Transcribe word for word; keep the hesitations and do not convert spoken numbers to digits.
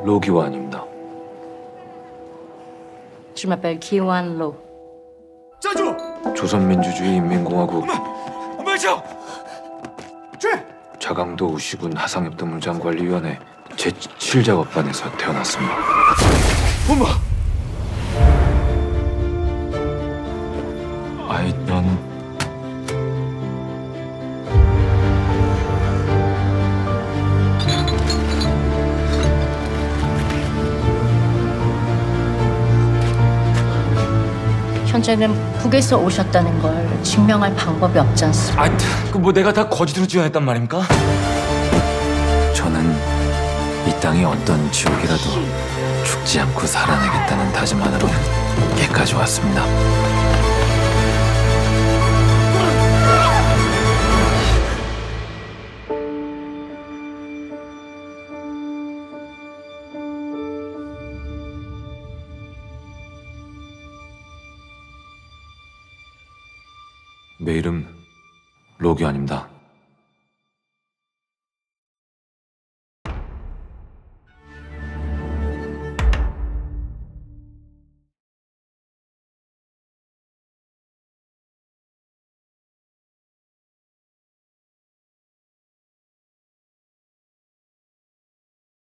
로기완입니다. Je m'appelle Kiwan Loh. 조선민주주의 인민공화국 자강도 우시군 하상협동 문장관리위원회 제칠 작업반에서 태어났습니다. 엄마! 아이, 넌 현재는 북에서 오셨다는 걸 증명할 방법이 없지 않습니까? 아, 그 뭐 내가 다 거짓으로 지어냈단 말입니까? 저는 이 땅이 어떤 지옥이라도 죽지 않고 살아내겠다는 다짐만으로 여기까지 왔습니다. 내 이름 로기완입니다.